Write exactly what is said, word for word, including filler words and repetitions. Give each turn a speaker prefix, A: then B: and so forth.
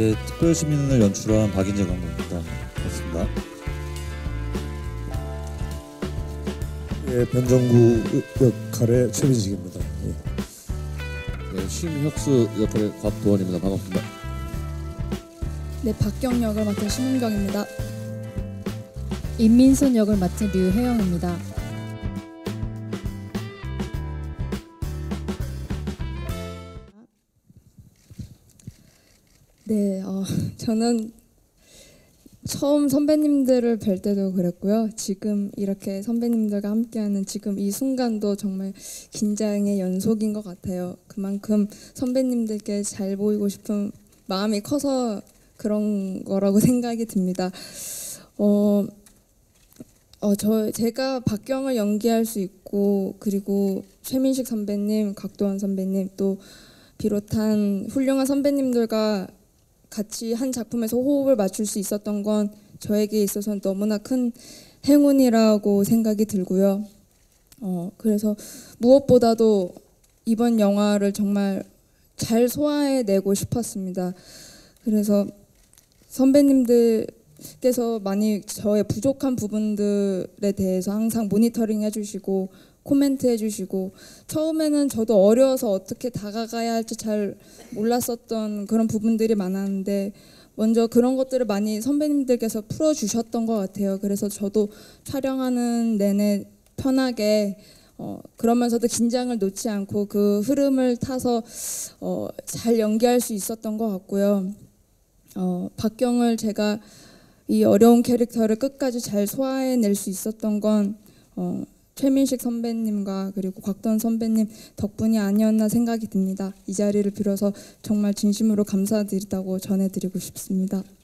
A: 예, 특별시민을 연출한 박인재 감독입니다. 반갑습니다.
B: 예, 변정구 역할의 최민식입니다. 예.
C: 네, 심혁수 역할의 곽도원입니다. 반갑습니다.
D: 네, 박경 역을 맡은 심은경입니다. 임민순 역을 맡은 류혜영입니다. 네, 어, 저는 처음 선배님들을 뵐 때도 그랬고요. 지금 이렇게 선배님들과 함께하는 지금 이 순간도 정말 긴장의 연속인 것 같아요. 그만큼 선배님들께 잘 보이고 싶은 마음이 커서 그런 거라고 생각이 듭니다. 어, 어, 저 제가 박경을 연기할 수 있고, 그리고 최민식 선배님, 곽도원 선배님 또 비롯한 훌륭한 선배님들과 같이 한 작품에서 호흡을 맞출 수 있었던 건 저에게 있어서는 너무나 큰 행운이라고 생각이 들고요. 어, 그래서 무엇보다도 이번 영화를 정말 잘 소화해내고 싶었습니다. 그래서 선배님들께서 많이 저의 부족한 부분들에 대해서 항상 모니터링 해주시고 코멘트 해주시고, 처음에는 저도 어려워서 어떻게 다가가야 할지 잘 몰랐었던 그런 부분들이 많았는데 먼저 그런 것들을 많이 선배님들께서 풀어주셨던 것 같아요. 그래서 저도 촬영하는 내내 편하게 어, 그러면서도 긴장을 놓지 않고 그 흐름을 타서 어, 잘 연기할 수 있었던 것 같고요. 어, 박경을 제가 이 어려운 캐릭터를 끝까지 잘 소화해낼 수 있었던 건 어, 최민식 선배님과 그리고 곽도원 선배님 덕분이 아니었나 생각이 듭니다. 이 자리를 빌어서 정말 진심으로 감사드리다고 전해드리고 싶습니다.